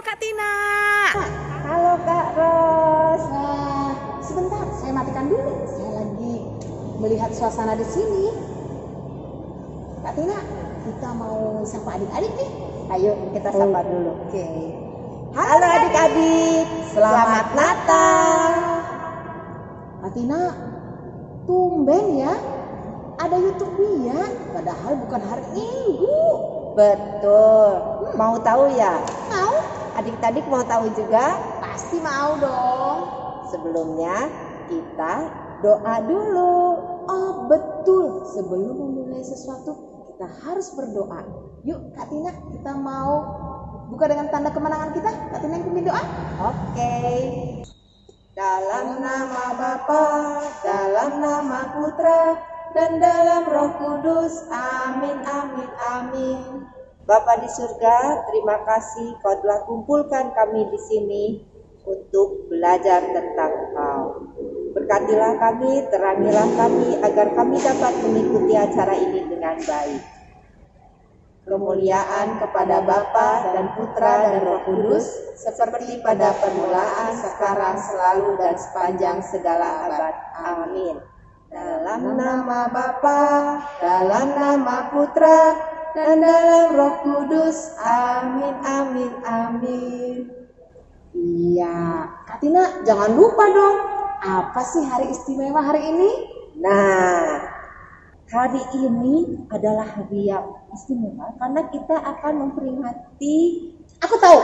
Kak Tina. Halo Kak Ros. Sebentar, saya matikan dulu. Saya lagi melihat suasana di sini. Kak Tina, kita mau sapa adik-adik nih. Ayo kita sapa dulu. Oke. Halo adik-adik, selamat Natal. Kak Tina, tumben ya. Ada YouTube-nya, padahal bukan hari Minggu. Betul. Mau tahu ya? Mau? Adik-adik mau tahu juga? Pasti mau dong. Sebelumnya kita doa dulu. Oh betul, sebelum memulai sesuatu kita harus berdoa. Yuk Kak Tina, kita mau buka dengan tanda kemenangan kita. Kak Tina yang pimpin doa. Oke. Dalam nama Bapa, dalam nama Putra, dan dalam Roh Kudus. Amin, amin, amin. Bapa di surga, terima kasih Kau telah kumpulkan kami di sini untuk belajar tentang Kau. Berkatilah kami, terangilah kami, agar kami dapat mengikuti acara ini dengan baik. Kemuliaan kepada Bapa dan Putra dan Roh Kudus, seperti pada permulaan, sekarang, selalu, dan sepanjang segala abad. Amin. Dalam nama Bapa, dalam nama Putra, dan dalam Roh Kudus. Amin, amin, amin. Iya, Kak Tina jangan lupa dong. Apa sih hari istimewa hari ini? Nah, hari ini adalah hari yang istimewa karena kita akan memperingati, Aku tahu.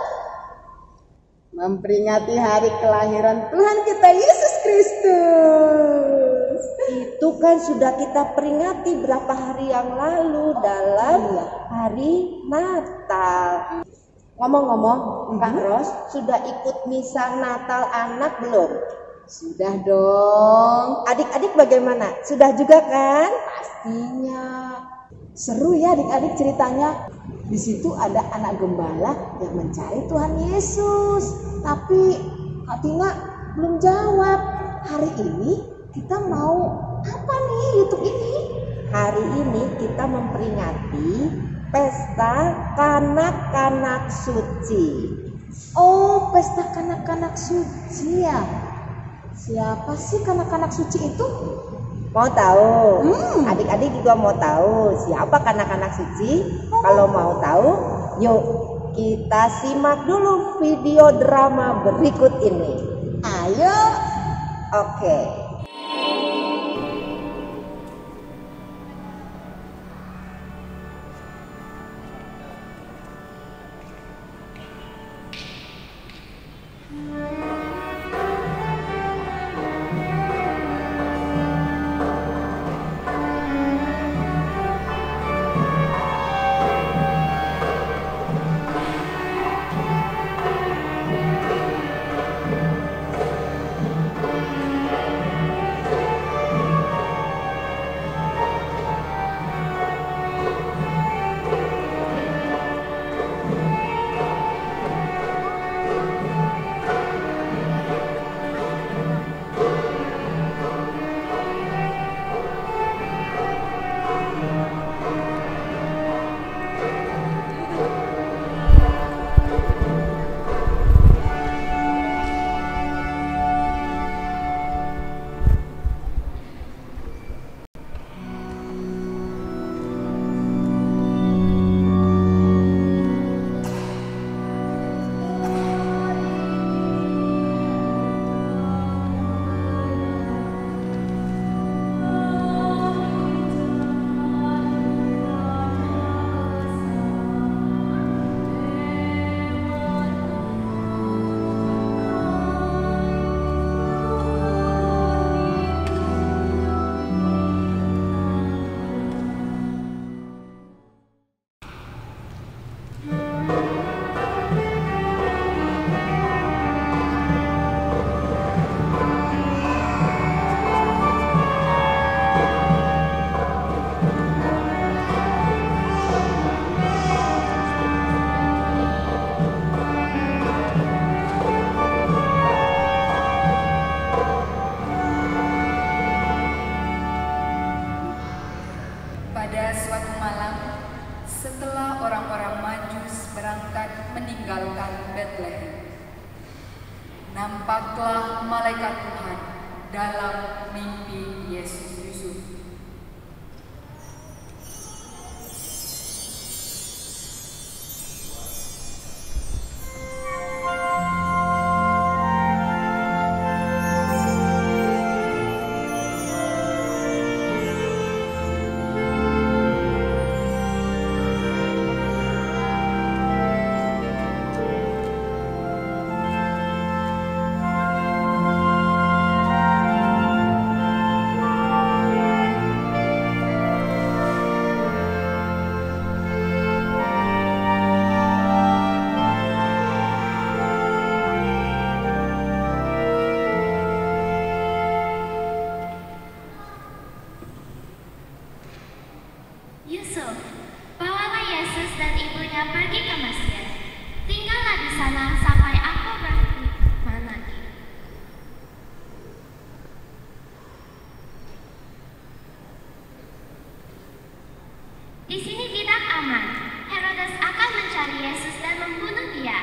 Memperingati hari kelahiran Tuhan kita Yesus Kristus. itu kan sudah kita peringati berapa hari yang lalu dalam hari Natal. Ngomong-ngomong, Kak Ros, sudah ikut misa Natal anak belum? Sudah dong. Adik-adik bagaimana? Sudah juga kan? Pastinya. Seru ya adik-adik ceritanya. Di situ ada anak gembala yang mencari Tuhan Yesus. Tapi Kak Tina belum jawab. Hari ini kita mau apa nih YouTube ini? Hari ini kita memperingati Pesta Kanak-Kanak Suci. Oh, pesta kanak-kanak suci ya. Siapa sih kanak-kanak suci itu? Mau tahu? Adik-adik juga mau tahu siapa kanak-kanak suci? Kalau mau tahu, yuk kita simak dulu video drama berikut ini. Ayo. Oke. nampaklah malaikat Tuhan dalam mimpi Yesus Yusuf. Yusuf, bawalah Yesus dan ibunya pergi ke Mesir. Tinggallah di sana sampai aku berfirman lagi. Di sini tidak aman. Herodes akan mencari Yesus dan membunuh dia.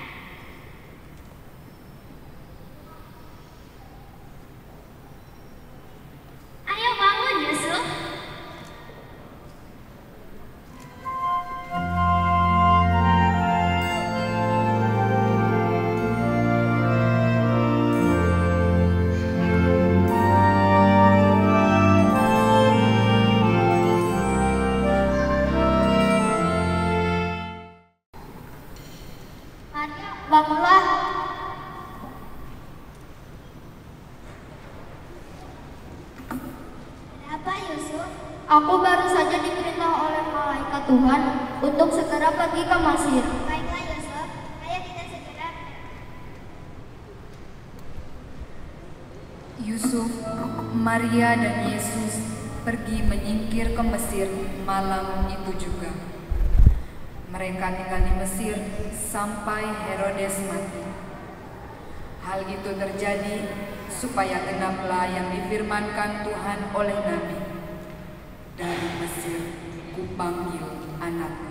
Ayo bangun, Yusuf. Maria, bangunlah. Ada apa, Yusuf? Aku baru saja diperintah oleh malaikat Tuhan untuk segera pergi ke Mesir. Baiklah, Yusuf. Ayo kita segera. Yusuf, Maria dan Yesus pergi menyingkir ke Mesir malam itu juga. Mereka tinggal di Mesir sampai Herodes mati. Hal itu terjadi supaya genaplah yang difirmankan Tuhan oleh Nabi. Dari Mesir kupanggil anakmu.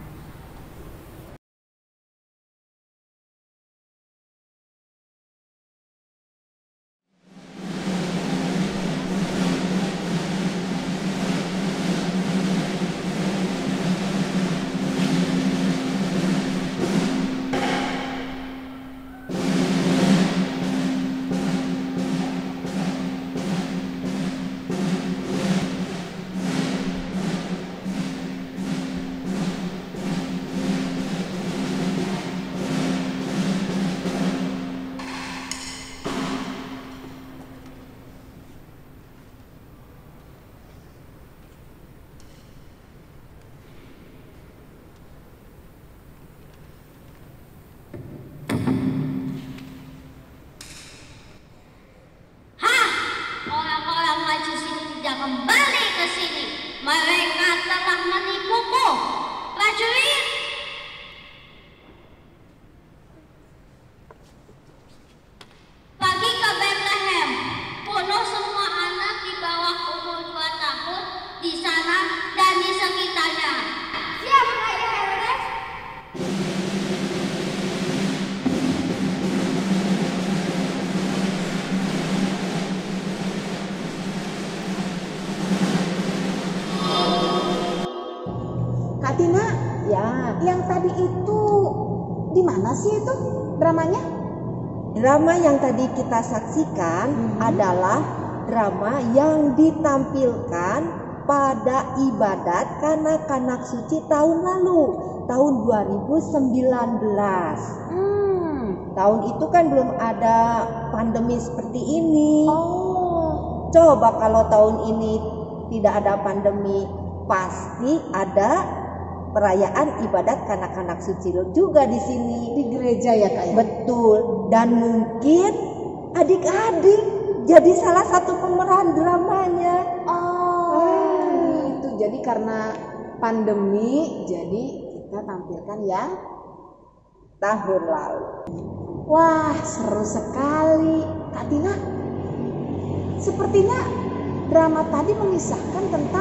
Orang-orang Majus itu tidak kembali ke sini. Mereka telah menipuku. Prajurit, pergi ke Bethlehem. Bunuh semua anak di bawah umur 2 tahun di sana dan di sekitarnya. Siap, Raja Herodes. Kak Tina, Ya, yang tadi itu di mana sih itu dramanya? drama yang tadi kita saksikan adalah drama yang ditampilkan pada ibadat kanak-kanak suci tahun lalu, tahun 2019. Tahun itu kan belum ada pandemi seperti ini. Oh, Coba kalau tahun ini tidak ada pandemi, pasti ada perayaan ibadat kanak-kanak suci juga di sini. di gereja ya Kak ya? Betul, dan mungkin adik-adik jadi salah satu pemeran dramanya. Oh, itu jadi karena pandemi, jadi kita tampilkan yang Tahun lalu. wah seru sekali. Kak Tina, sepertinya drama tadi mengisahkan tentang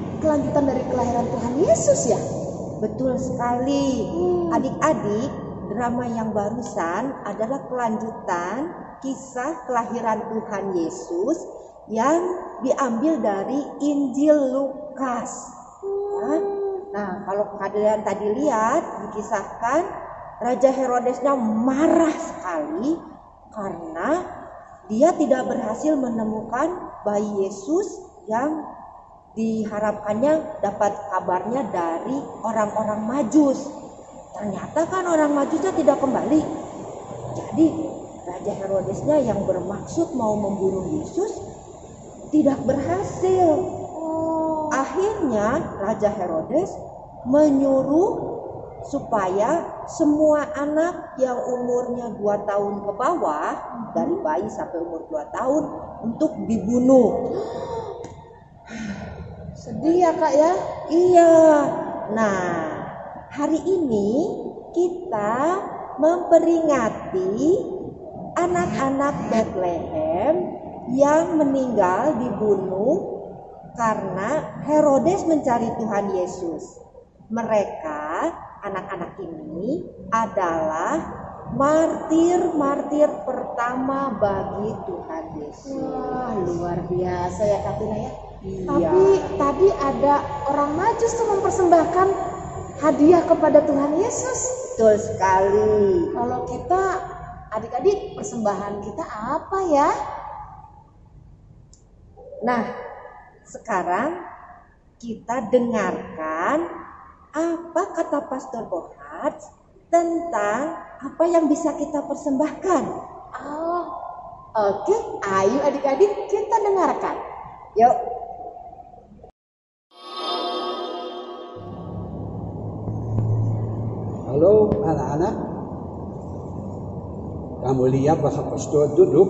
kelanjutan dari kelahiran Tuhan Yesus ya? Betul sekali. Adik-adik, drama yang barusan adalah kelanjutan kisah kelahiran Tuhan Yesus yang diambil dari Injil Lukas. Ya. Nah, kalau kalian tadi lihat dikisahkan, Raja Herodesnya marah sekali karena dia tidak berhasil menemukan bayi Yesus yang diharapkannya dapat kabarnya dari orang-orang Majus. Ternyata kan orang Majusnya tidak kembali. Jadi Raja Herodesnya yang bermaksud mau membunuh Yesus tidak berhasil. Akhirnya Raja Herodes menyuruh supaya semua anak yang umurnya 2 tahun ke bawah, dari bayi sampai umur 2 tahun, untuk dibunuh. Sedih ya Kak ya? Iya. Nah, hari ini kita memperingati anak-anak Bethlehem yang meninggal dibunuh karena Herodes mencari Tuhan Yesus. Mereka, anak-anak ini adalah martir-martir pertama bagi Tuhan Yesus. Wah, luar biasa ya Kak Tina ya. Iya. Tapi tadi ada orang Majus tuh mempersembahkan hadiah kepada Tuhan Yesus. Betul sekali. Kalau kita adik-adik persembahan kita apa ya? Nah, sekarang kita dengarkan apa kata Pastor Bohart tentang apa yang bisa kita persembahkan. Oh, oke. Ayo adik-adik kita dengarkan. Yuk. Halo anak-anak, kamu lihat bahwa pastor duduk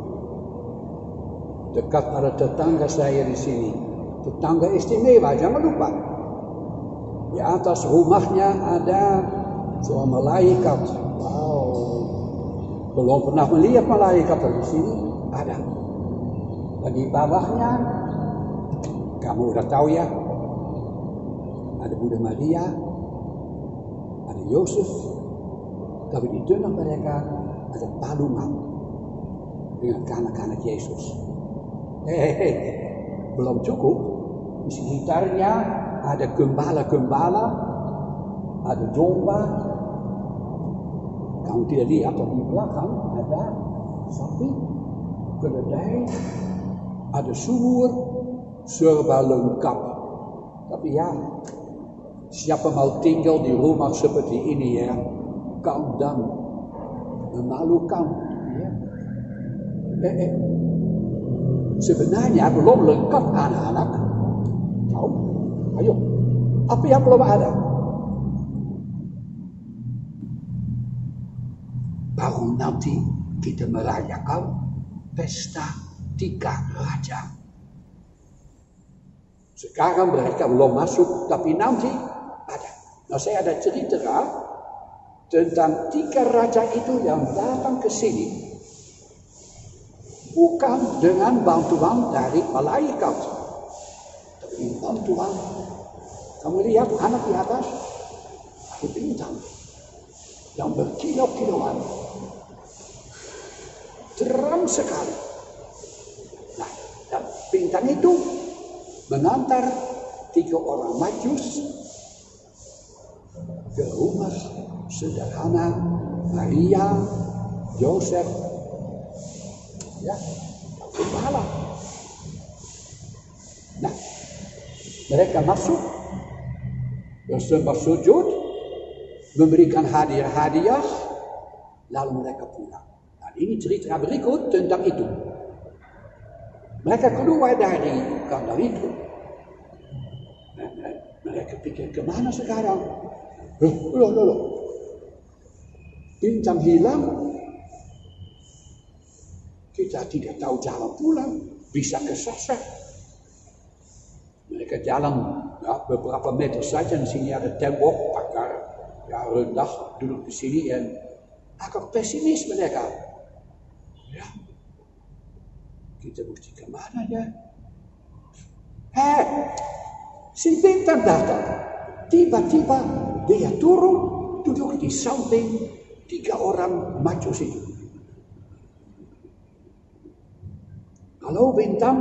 dekat pada tetangga saya di sini. Tetangga istimewa, jangan lupa. Di atas rumahnya ada seorang malaikat. Wow, belum pernah melihat malaikat di sini. Ada. Dan di bawahnya, kamu udah tahu ya, ada Bunda Maria, ada Yosef, tapi di tengah mereka ada palungan dengan kanak-kanak Yesus. Belum cukup, di sekitarnya ada gembala-gembala, ada domba. Kamu tidak lihat, tapi di belakang ada sapi, keledai, ada sumur, serba lengkap. Tapi ya, siapa mau tinggal di rumah seperti ini ya, kau dan memalukan. Ya. Sebenarnya belum lengkap anak-anak. Tahu? Ayo, apa yang belum ada? Baru nanti kita merayakan pesta 3 raja. Sekarang mereka belum masuk, tapi nanti ada. Nah, saya ada cerita tentang 3 raja itu yang datang ke sini. Bukan dengan bantuan dari malaikat, tapi bantuan. Kamu lihat anak di atas, ada bintang yang berkilau-kilauan, terang sekali. Nah, dan bintang itu mengantar 3 orang Majus ke rumah sederhana Maria, Yosef, ya, gembala. Nah, mereka masuk, bersembah sujud, memberikan hadiah-hadiah, lalu mereka pulang. Dan ini cerita berikut tentang itu. Mereka keluar dari kandang itu. Mereka pikir, kemana sekarang? Loh. Bintang hilang. Kita tidak tahu jalan pulang. Bisa kesasar. Mereka jalan beberapa meter saja. Di sini ada tembok, pagar. Ya, rendah, duduk di sini. Dan agak pesimis mereka. Ya. Kita mesti kemana ya? Si bintang datang. Tiba-tiba dia turun, duduk di samping 3 orang Majus itu. Halo Bintang.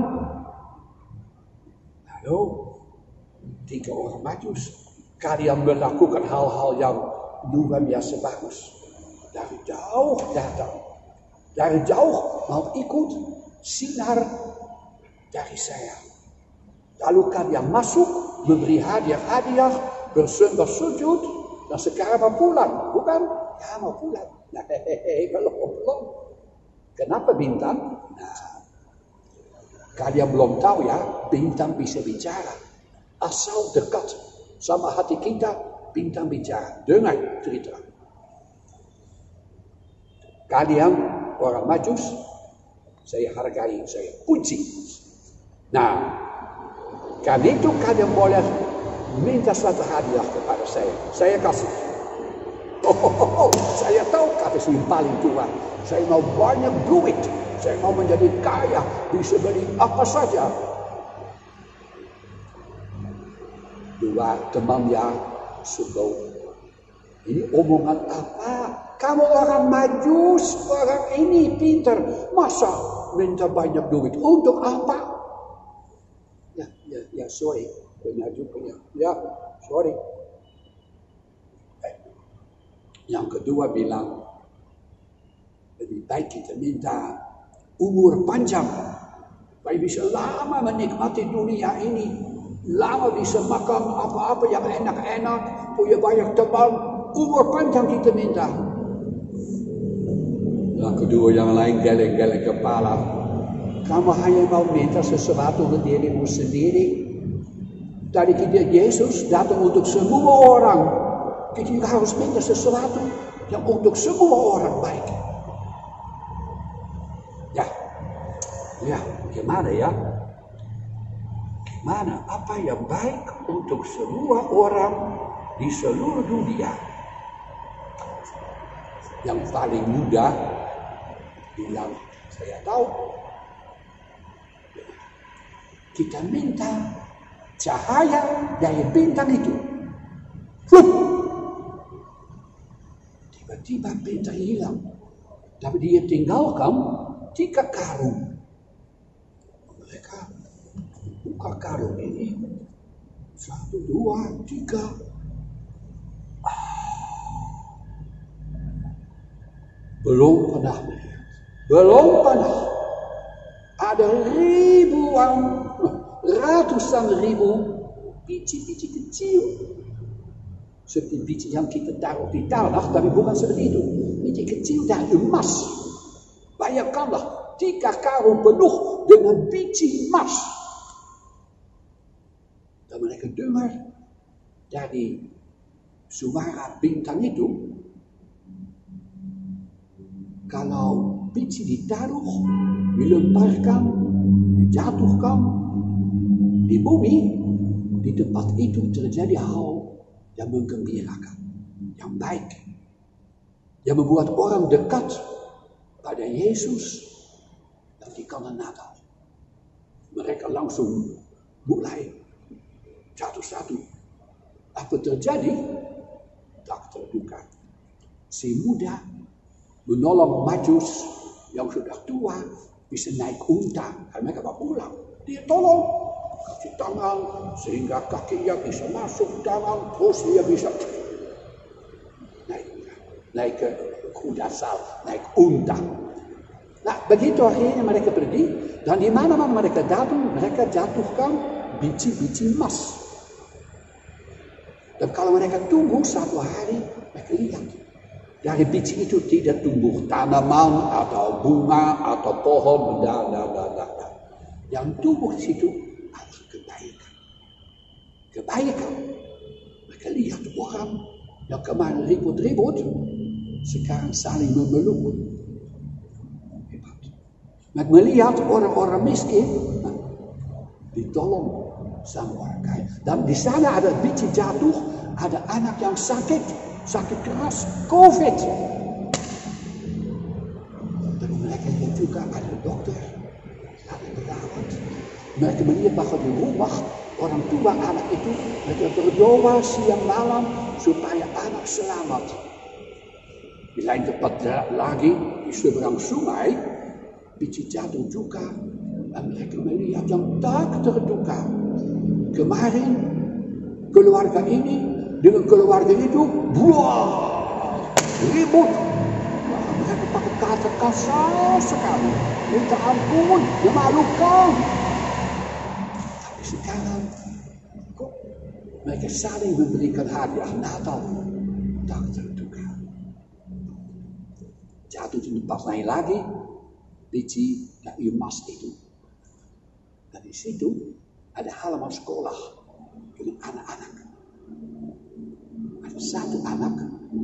Halo. 3 orang Majus. Kalian melakukan hal-hal yang luar biasa bagus. Dari jauh datang. Dari jauh mau ikut sinar dari saya. Lalu kalian masuk, memberi hadiah-hadiah, bersujud, dan sekarang mau pulang, bukan? Ya mau pulang. Nah, belum. Kenapa Bintang? Nah, kalian belum tahu ya, Bintang bisa bicara. Asal dekat sama hati kita, Bintang bicara. Dengar cerita. Kalian orang Majus, saya hargai, saya puji. Nah, karena itu kalian boleh minta suatu hadiah kepada saya. Saya kasih. Saya tahu kata si paling tua. Saya mau banyak duit. Saya mau menjadi kaya. Bisa beli apa saja. 2 temannya sebut. Ini omongan apa? Kamu orang Majus, orang ini pintar. Masa minta banyak duit? Untuk apa? Ya, sorry. Benar juga ya. Ya, sorry. Yang kedua bilang, lebih baik kita minta umur panjang. Supaya bisa lama menikmati dunia ini. Lama bisa makan apa-apa yang enak-enak. Punya banyak teman. Umur panjang kita minta. Yang kedua yang lain geleng-geleng kepala. Kamu hanya mau minta sesuatu untuk dirimu sendiri. Dari kita Yesus datang untuk semua orang. Kita harus minta sesuatu yang untuk semua orang baik. Ya, gimana ya? Gimana? Apa yang baik untuk semua orang di seluruh dunia? Yang paling mudah bilang, saya tahu. Kita minta cahaya dari bintang itu. Flup! Tiba-tiba bintang hilang. Tapi dia tinggalkan 3 karung. Mereka buka karung ini. 1, 2, 3. Belum pernah melihat. Belum pernah. Ada ratusan ribu biji-biji kecil. Seperti biji yang kita taruh di tanah, tapi bukan seperti itu. Biji kecil dari emas. Bayangkanlah 3 karung penuh dengan biji emas. Dan mereka dengar dari suara bintang itu, kalau biji ditaruh, dilemparkan, dijatuhkan di bumi, di tempat itu terjadi hal yang menggembirakan, yang baik, yang membuat orang dekat pada Yesus dan di kala Natal. Mereka langsung mulai satu-satu. Apa terjadi? Tak terduga. Si muda menolong Majus yang sudah tua bisa naik unta. Mereka mau pulang. Dia tolong kaki tangan sehingga kakinya bisa masuk tangan, terus dia bisa naik ke kuda sal, naik unta. Nah, begitu akhirnya mereka pergi dan di mana-mana mereka datang, mereka jatuhkan biji-biji emas. Dan kalau mereka tunggu 1 hari, mereka lihat dari biji itu tidak tumbuh tanaman atau bunga atau pohon, Yang tumbuh di situ adalah kebaikan. Kebaikan. Mereka lihat orang yang kemarin ribut-ribut, sekarang saling memeluk. Hebat. Mereka melihat orang-orang miskin, ditolong sama orang kaya. Dan di sana ada biji jatuh, ada anak yang sakit keras, COVID. Dan mereka juga ada dokter, ada perawat. Mereka melihat bahwa di rumah orang tua anak itu, mereka berdoa siang malam supaya anak selamat. Di lain tempat lagi, di seberang sungai, biji jatuh juga. Dan mereka melihat yang tak terduga. Kemarin, keluarga ini dengan keluarga itu, buah, ribut. Mereka pakai kata kasar sekali. Minta ampun, memalukan. Tapi sekarang, kok mereka saling memberikan hadiah Natal tak terduga. Jatuh di tempat lain lagi, biji dari emas itu. Dan di situ ada halaman sekolah dengan anak-anak. Ada satu anak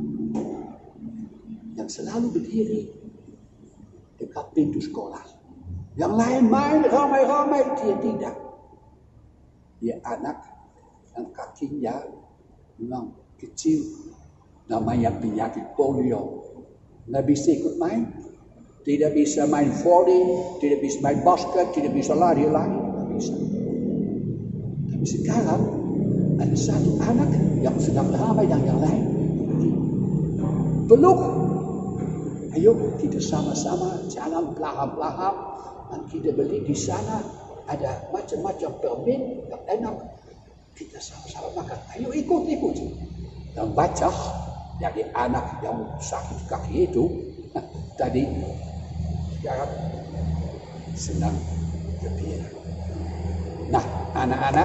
yang selalu berdiri dekat pintu sekolah. Yang lain main ramai-ramai, dia tidak. Dia anak yang kakinya memang kecil, namanya penyakit polio. Nggak bisa ikut main, tidak bisa main volley, tidak bisa main basket, tidak bisa lari-lari, nggak bisa. Tapi sekarang ada satu anak yang sedang ramai dengan yang lain. Peluk, ayo kita sama-sama jalan pelahap-pelahap, dan kita beli di sana ada macam-macam permen yang enak. Kita sama-sama makan. Ayo ikut. Dan baca dari anak yang sakit kaki itu tadi sekarang senang gembira. Nah, anak-anak,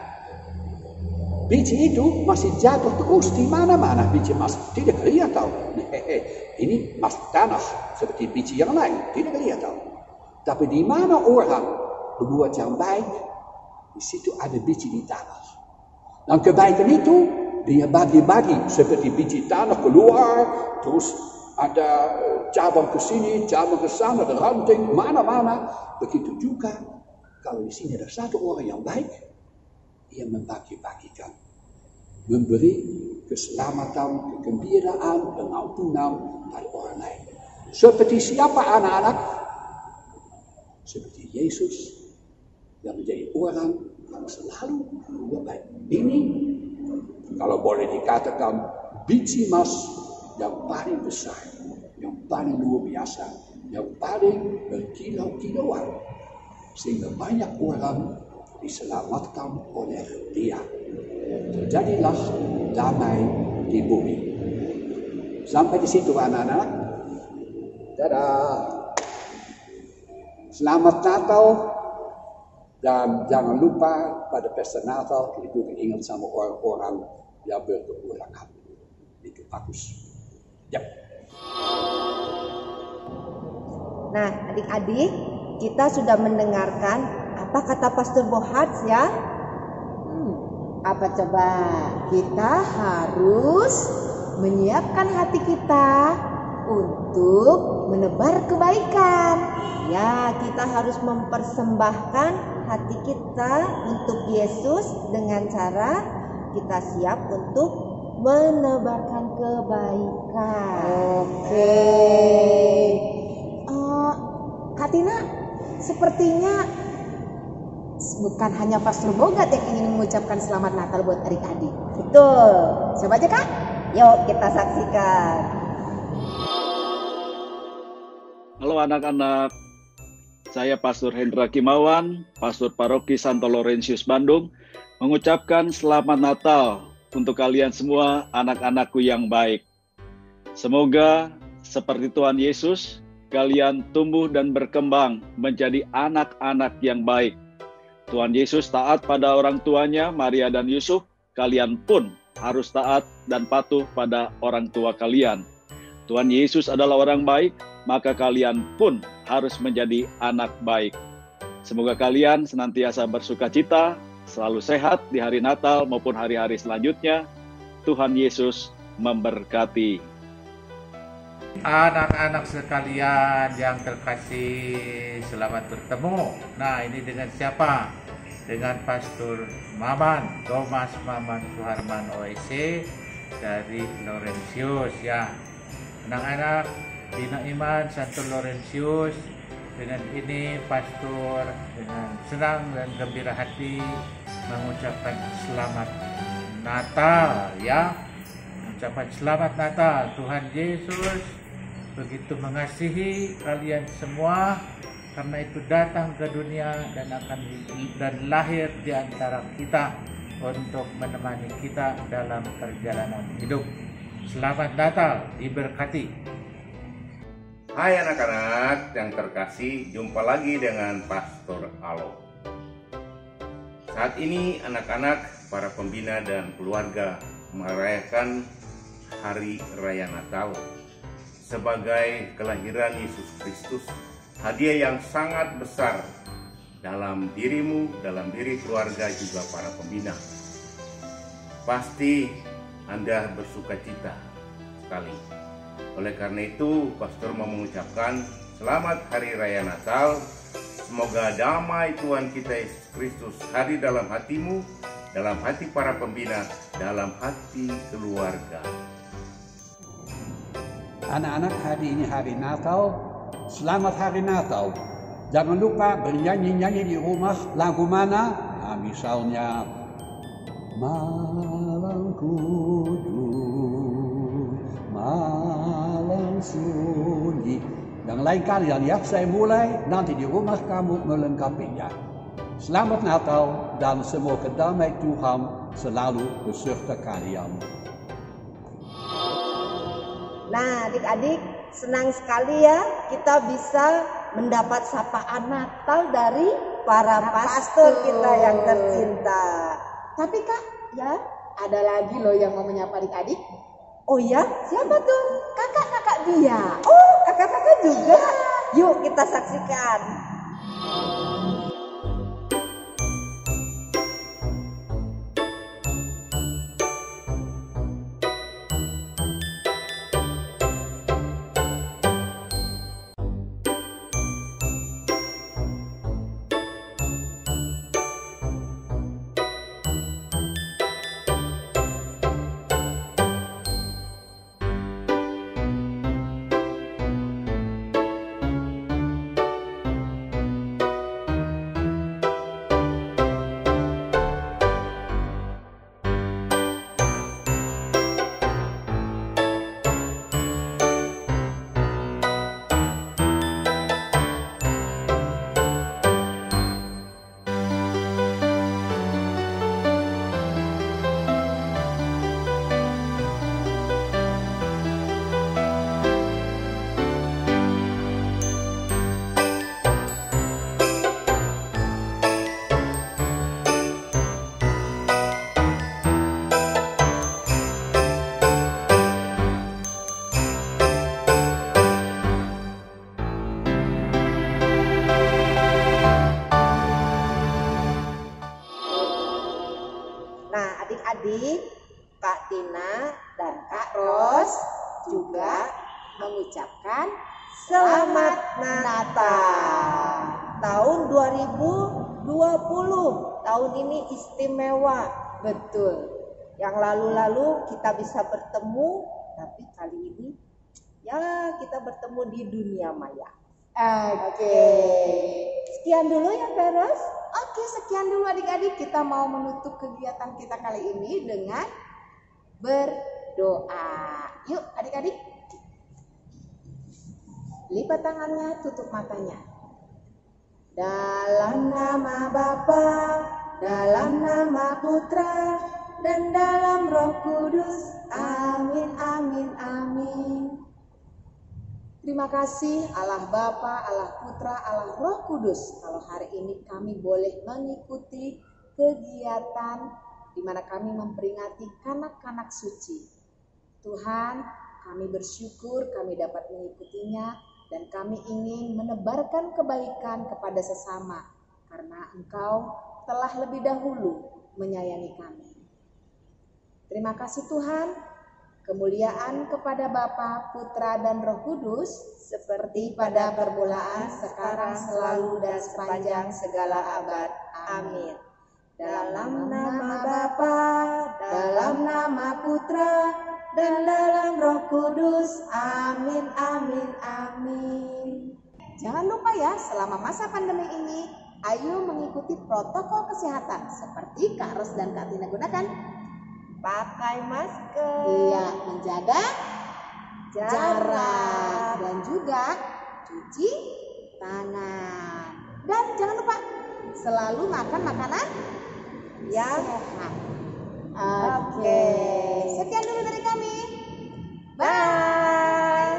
biji itu masih jatuh terus di mana-mana. Biji emas tidak kelihatan. Ini emas tanah seperti biji yang lain, tidak kelihatan. Tapi di mana orang berbuat yang baik, di situ ada biji di tanah. Dan kebaikan itu dia bagi-bagi seperti biji tanah keluar, terus ada cabang ke sini, cabang ke sana, ada ranting mana-mana. Begitu juga kalau di sini ada satu orang yang baik, ia membagi-bagikan, memberi keselamatan, kegembiraan, pengampunan pada orang lain. Seperti siapa anak-anak? Seperti Yesus yang menjadi orang yang selalu berbuat baik. Ini kalau boleh dikatakan biji emas yang paling besar, yang paling luar biasa, yang paling berkilau-kilauan, sehingga banyak orang diselamatkan oleh dia. Terjadilah damai di bumi. Sampai di situ anak-anak. Dadah. Selamat Natal. Dan jangan lupa pada pesta Natal kita juga ingat sama orang-orang yang berkekurangan. Itu bagus. Yap. Nah, adik-adik, kita sudah mendengarkan apa kata Pastor Bohats ya? Apa coba? Kita harus menyiapkan hati kita untuk menebar kebaikan. Ya, kita harus mempersembahkan hati kita untuk Yesus dengan cara kita siap untuk menebarkan kebaikan. Oke. Kak Tina, sepertinya bukan hanya Pastor Bogat yang ingin mengucapkan selamat Natal buat adik-adik. Betul. Coba aja Kak. Yuk kita saksikan. Halo anak-anak. Saya Pastor Hendra Kimawan, Pastor Paroki Santo Laurentius Bandung, mengucapkan selamat Natal untuk kalian semua anak-anakku yang baik. Semoga seperti Tuhan Yesus, kalian tumbuh dan berkembang menjadi anak-anak yang baik. Tuhan Yesus taat pada orang tuanya, Maria dan Yusuf, kalian pun harus taat dan patuh pada orang tua kalian. Tuhan Yesus adalah orang baik, maka kalian pun harus menjadi anak baik. Semoga kalian senantiasa bersukacita, selalu sehat di hari Natal maupun hari-hari selanjutnya. Tuhan Yesus memberkati. Anak-anak sekalian yang terkasih, selamat bertemu. Nah, ini dengan siapa? Dengan Pastor Maman, Thomas Maman Suharman OSC dari Laurentius ya. Anak-anak Bina Iman Santo Laurentius, dengan ini Pastor dengan senang dan gembira hati mengucapkan selamat Natal ya. ucapan selamat Natal. Tuhan Yesus begitu mengasihi kalian semua, karena itu datang ke dunia dan lahir di antara kita untuk menemani kita dalam perjalanan hidup. Selamat Natal, diberkati. Hai anak-anak yang terkasih, jumpa lagi dengan Pastor Alo. Saat ini anak-anak, para pembina dan keluarga merayakan Hari Raya Natal sebagai kelahiran Yesus Kristus, hadiah yang sangat besar dalam dirimu, dalam diri keluarga juga para pembina. Pasti Anda bersukacita sekali. Oleh karena itu, Pastor mau mengucapkan selamat Hari Raya Natal. Semoga damai Tuhan kita Yesus Kristus hadir dalam hatimu, dalam hati para pembina, dalam hati keluarga. Anak-anak, hari ini hari Natal. Selamat Hari Natal. Jangan lupa bernyanyi-nyanyi di rumah. Lagu mana? Nah, misalnya Malam Kudus, Malam Sunyi. Yang lain kalian ya, saya mulai, nanti di rumah kamu melengkapinya. Selamat Natal dan semoga damai Tuhan selalu beserta kalian. Nah, adik-adik, senang sekali ya kita bisa mendapat sapaan Natal dari para pastor kita yang tercinta. Tapi Kak, ya ada lagi loh yang mau menyapa adik-adik. Oh ya, siapa tuh? Kakak-kakak dia. Oh, kakak-kakak juga. Yuk kita saksikan. Adik-adik, Kak Tina dan Kak Ros juga mengucapkan Selamat Natal. Tahun 2020, tahun ini istimewa, betul. Yang lalu-lalu kita bisa bertemu, tapi kali ini ya kita bertemu di dunia maya. Oke. Sekian dulu ya Kak Ros. Oke, sekian dulu adik-adik. Kita mau menutup kegiatan kita kali ini dengan berdoa. Yuk adik-adik. Lipat tangannya, tutup matanya. Dalam nama Bapa, dalam nama Putra, dan dalam Roh Kudus. Amin, amin, amin. Terima kasih Allah Bapa, Allah Putra, Allah Roh Kudus. Kalau hari ini kami boleh mengikuti kegiatan di mana kami memperingati kanak-kanak suci. Tuhan, kami bersyukur kami dapat mengikutinya dan kami ingin menebarkan kebaikan kepada sesama karena Engkau telah lebih dahulu menyayangi kami. Terima kasih Tuhan. Kemuliaan kepada Bapa, Putra, dan Roh Kudus, seperti pada permulaan, sekarang, selalu, dan sepanjang segala abad. Amin. Dalam nama Bapa, dalam nama Putra, dan dalam Roh Kudus. Amin, amin, amin. Jangan lupa ya, selama masa pandemi ini, ayo mengikuti protokol kesehatan seperti Kak Ros dan Kak Tina gunakan. pakai masker. Iya, menjaga jarak dan juga cuci tangan. Dan jangan lupa selalu makan makanan yang sehat. Oke. Sekian dulu dari kami. bye.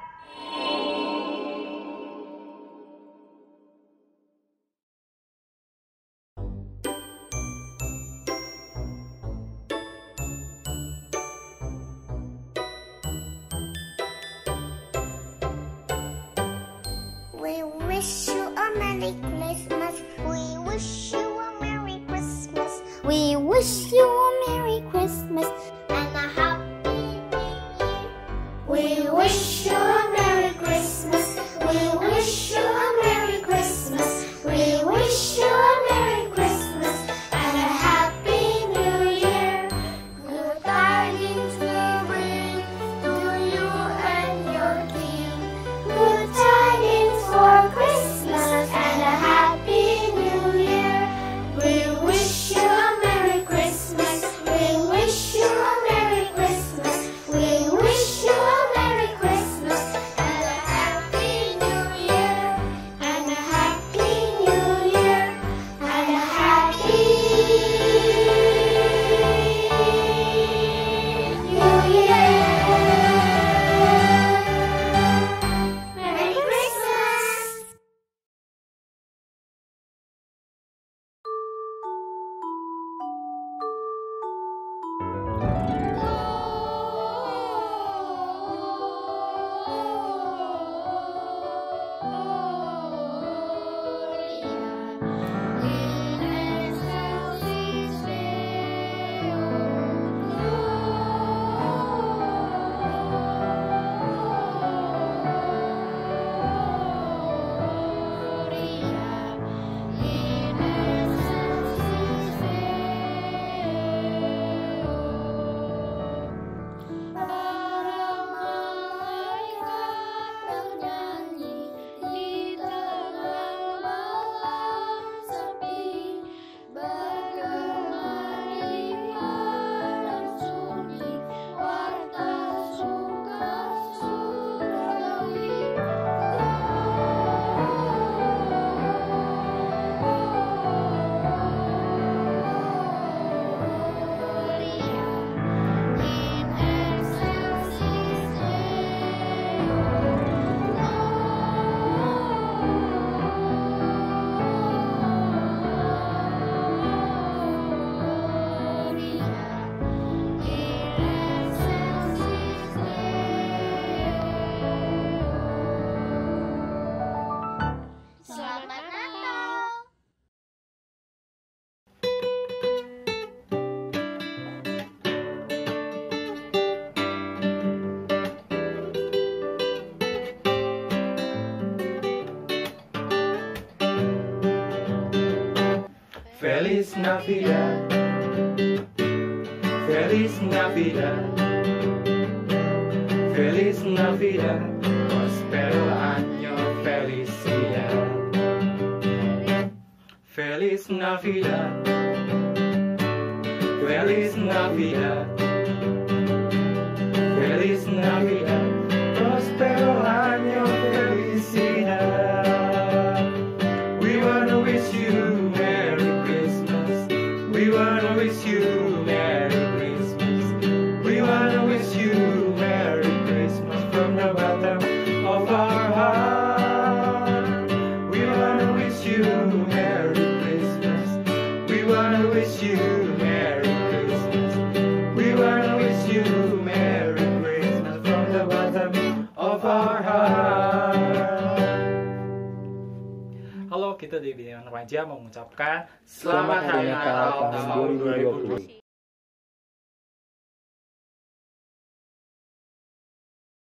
We wish you a Merry Christmas. We wish you a Merry Christmas. We wish you a Merry Christmas and a Happy New Year. We wish you a Merry Christmas. We wish you a Merry Christmas. We wish you a Merry Christmas and a Happy New Year. Good tidings we bring to you and your king. Good tidings for Christmas and a Happy New Year. We wish you a Merry Christmas. We wish you a Merry Christmas. We wish you a Merry Christmas and a Happy New Year. And a Happy New Year. And a Happy New Year. Merry Christmas! Selamat Natal! Feliz Navidad, Feliz Navidad, Feliz Navidad, prospero año felicidad. Feliz Navidad, Feliz Navidad, Feliz Navidad, prospero año felicidad. We wanna wish you Merry Christmas. We wanna wish you Merry Christmas. We wanna wish you Merry Christmas from the bottom of our heart. We wanna wish you Merry Christmas. We wanna wish you Merry Christmas. We wanna wish you Merry Christmas from the bottom of our heart. Halo, kita di Bidang Remaja mengucapkan Selamat Hari Natal tahun 2020.